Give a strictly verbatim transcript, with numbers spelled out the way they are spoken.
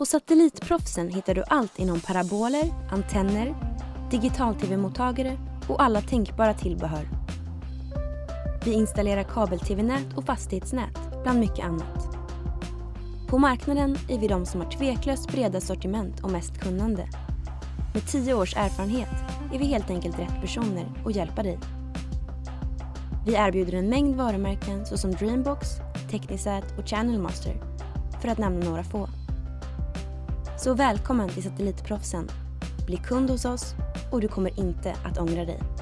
På Satellitproffsen hittar du allt inom paraboler, antenner, digital-tv-mottagare och alla tänkbara tillbehör. Vi installerar kabel-tv-nät och fastighetsnät, bland mycket annat. På marknaden är vi de som har tveklöst breda sortiment och mest kunnande. Med tio års erfarenhet är vi helt enkelt rätt personer att hjälpa dig. Vi erbjuder en mängd varumärken såsom Dreambox, Technisat och Channelmaster, för att nämna några få. Så välkommen till Satellitproffsen. Bli kund hos oss och du kommer inte att ångra dig.